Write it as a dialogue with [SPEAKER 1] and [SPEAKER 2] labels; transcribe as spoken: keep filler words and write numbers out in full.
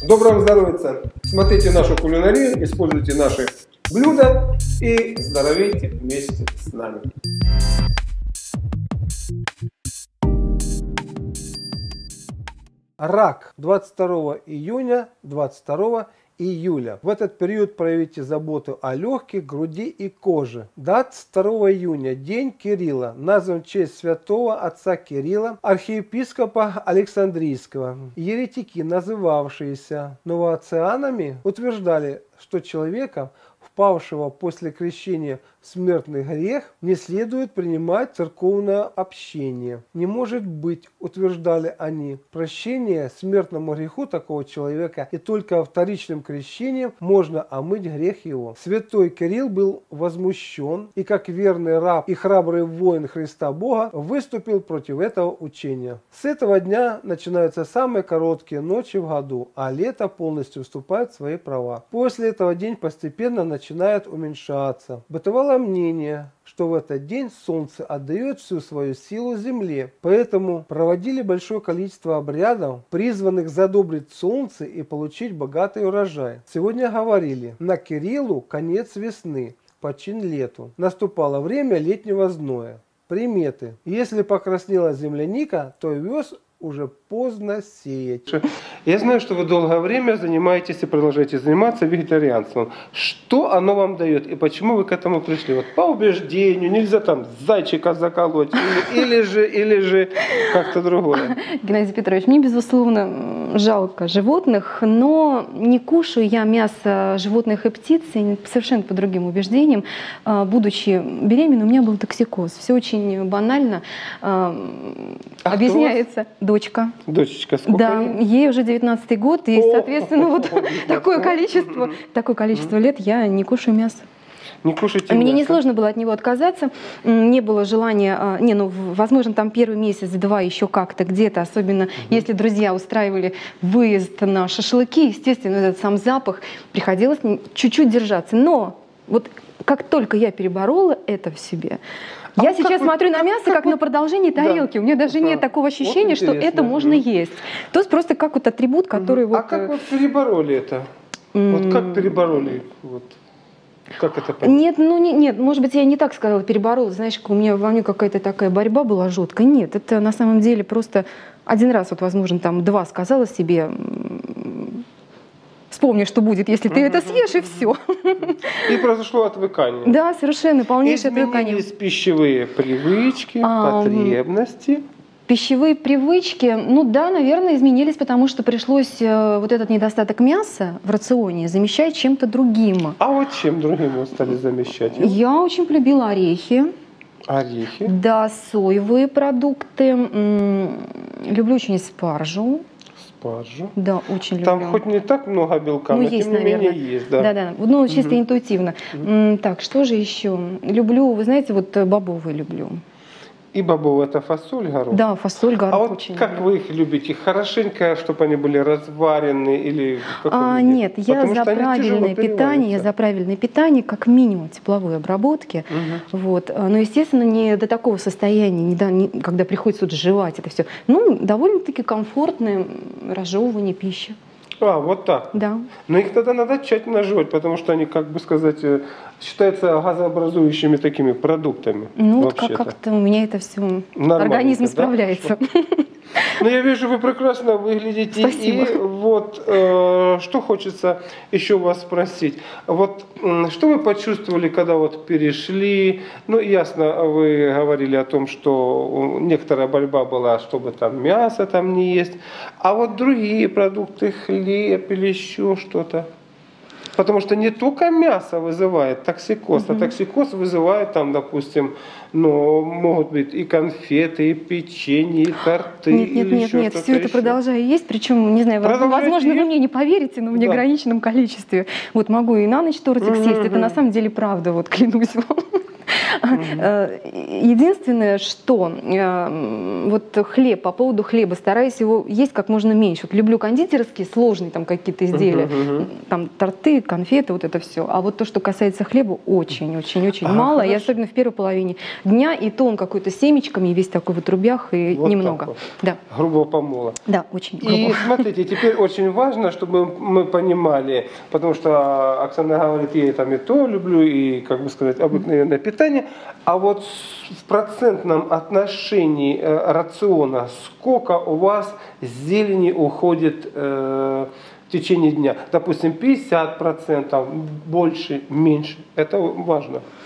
[SPEAKER 1] Доброго здоровья! Смотрите нашу кулинарию, используйте наши блюда и здоровейте вместе с нами. Рак. двадцать второго июня, двадцать второго июля. В этот период проявите заботу о легких, груди и коже. двадцать второго июня. День Кирилла. Назван в честь святого отца Кирилла, архиепископа Александрийского. Еретики, называвшиеся новоцианами, утверждали, что человека, впавшего после крещения в смертный грех, не следует принимать церковное общение. Не может быть, утверждали они, прощения смертному греху такого человека, и только вторичным крещением можно омыть грех его. Святой Кирилл был возмущен и, как верный раб и храбрый воин Христа Бога, выступил против этого учения. С этого дня начинаются самые короткие ночи в году, а лето полностью вступает в свои права. После этого день постепенно начинает уменьшаться. Бытовало мнение, что в этот день Солнце отдает всю свою силу Земле, поэтому проводили большое количество обрядов, призванных задобрить Солнце и получить богатый урожай. Сегодня говорили, на Кириллу конец весны, почин лету. Наступало время летнего зноя. Приметы. Если покраснела земляника, то вес уже поздно сеять. Я знаю, что вы долгое время занимаетесь и продолжаете заниматься вегетарианством. Что оно вам дает и почему вы к этому пришли? Вот по убеждению, нельзя там зайчика заколоть или, или же, или же как-то другое.
[SPEAKER 2] Геннадий Петрович, мне, безусловно, жалко животных, но не кушаю я мясо животных и птиц совершенно по другим убеждениям. Будучи беременной, у меня был токсикоз. Все очень банально а объясняется. Дочка.
[SPEAKER 1] Дочечка, сколько
[SPEAKER 2] Да,
[SPEAKER 1] лет?
[SPEAKER 2] ей уже девятнадцатый год, и, соответственно, вот такое количество, такое количество лет я не кушаю мясо.
[SPEAKER 1] Не кушайте
[SPEAKER 2] Мне
[SPEAKER 1] мясо.
[SPEAKER 2] несложно было от него отказаться, не было желания, не, ну, возможно, там первый месяц-два еще как-то где-то, особенно угу. если друзья устраивали выезд на шашлыки, естественно, этот сам запах, приходилось чуть-чуть держаться. Но вот как только я переборола это в себе,
[SPEAKER 1] А
[SPEAKER 2] я
[SPEAKER 1] вот
[SPEAKER 2] сейчас
[SPEAKER 1] вы,
[SPEAKER 2] смотрю на мясо как, как на продолжение тарелки. Да. У меня даже да. нет такого ощущения, вот что это можно есть. То есть просто как вот атрибут, который
[SPEAKER 1] угу.
[SPEAKER 2] вот...
[SPEAKER 1] А как вы перебороли это? Mm. Вот как перебороли? Вот. Как это понять?
[SPEAKER 2] Нет, ну не, нет, может быть, я не так сказала, переборола. Знаешь, у меня во мне какая-то такая борьба была жуткая. Нет, это на самом деле просто один раз, вот, возможно, там два сказала себе... Вспомни, что будет, если ты это съешь, и все.
[SPEAKER 1] И произошло отвыкание.
[SPEAKER 2] Да, совершенно, полнейшее отвыкание.
[SPEAKER 1] Изменились пищевые привычки, а, потребности.
[SPEAKER 2] Пищевые привычки, ну да, наверное, изменились, потому что пришлось вот этот недостаток мяса в рационе замещать чем-то другим.
[SPEAKER 1] А вот чем другим вы стали замещать?
[SPEAKER 2] Я очень полюбила орехи.
[SPEAKER 1] Орехи?
[SPEAKER 2] Да, соевые продукты. Люблю очень спаржу.
[SPEAKER 1] Спаржу.
[SPEAKER 2] Да, очень
[SPEAKER 1] Там
[SPEAKER 2] люблю.
[SPEAKER 1] Хоть не так много белка,
[SPEAKER 2] ну,
[SPEAKER 1] но
[SPEAKER 2] есть,
[SPEAKER 1] тем не
[SPEAKER 2] наверное.
[SPEAKER 1] менее есть. Да,
[SPEAKER 2] да, да. Ну, чисто угу. интуитивно.
[SPEAKER 1] Угу.
[SPEAKER 2] Так, что же еще? Люблю, вы знаете, вот бобовые люблю.
[SPEAKER 1] И бобовые — это фасоль, горох?
[SPEAKER 2] Да, фасоль, горох
[SPEAKER 1] а вот
[SPEAKER 2] очень
[SPEAKER 1] как
[SPEAKER 2] люблю.
[SPEAKER 1] вы их любите? Хорошенько, чтобы они были разварены или в каком
[SPEAKER 2] а,
[SPEAKER 1] виде?
[SPEAKER 2] Нет, я за правильное питание, я за правильное питание, как минимум тепловой обработки. Угу. Вот. Но, естественно, не до такого состояния, не до, не, когда приходится вот жевать это все. Ну, довольно-таки комфортное разжевывание пищи.
[SPEAKER 1] А, вот так?
[SPEAKER 2] Да.
[SPEAKER 1] Но их тогда надо тщательно жевать, потому что они, как бы сказать, считаются газообразующими такими продуктами.
[SPEAKER 2] Ну, вот как-то у меня это все, организм
[SPEAKER 1] да?
[SPEAKER 2] справляется.
[SPEAKER 1] Ну, я вижу, вы прекрасно выглядите.
[SPEAKER 2] Спасибо.
[SPEAKER 1] И вот э, что хочется еще вас спросить. Вот э, что вы почувствовали, когда вот перешли? Ну, ясно, вы говорили о том, что некоторая борьба была, чтобы там мясо там не есть. А вот другие продукты, хлеб или еще что-то? Потому что не только мясо вызывает токсикоз, угу. а токсикоз вызывает там, допустим, ну, могут быть и конфеты, и печенье, и торты.
[SPEAKER 2] Нет, нет,
[SPEAKER 1] или
[SPEAKER 2] нет,
[SPEAKER 1] еще
[SPEAKER 2] нет, все это
[SPEAKER 1] еще.
[SPEAKER 2] продолжаю есть, причем, не знаю,
[SPEAKER 1] Продолжаете
[SPEAKER 2] возможно,
[SPEAKER 1] есть?
[SPEAKER 2] Вы мне не поверите, но в неограниченном да. количестве. Вот могу и на ночь тортик угу, съесть, угу. это на самом деле правда, вот клянусь вам. Э, Единственное, что э, вот хлеб, по поводу хлеба, стараюсь его есть как можно меньше. Вот люблю кондитерские, сложные там какие-то изделия, там торты, конфеты, вот это все. А вот то, что касается хлеба, очень-очень-очень
[SPEAKER 1] Ага,
[SPEAKER 2] мало, и
[SPEAKER 1] хорошо.
[SPEAKER 2] особенно в первой половине дня, и то он какой-то семечками, весь такой в трубях, и
[SPEAKER 1] Вот
[SPEAKER 2] немного.
[SPEAKER 1] так вот.
[SPEAKER 2] Да,
[SPEAKER 1] Грубого помола.
[SPEAKER 2] да, очень
[SPEAKER 1] И
[SPEAKER 2] грубо.
[SPEAKER 1] смотрите, теперь очень важно, чтобы мы понимали, потому что Оксана говорит, я там и то люблю, и, как бы сказать, обыкновенное питание, а вот в процентном отношении э, рациона сколько у вас зелени уходит э, в течение дня? Допустим, пятьдесят процентов, больше, меньше. Это важно.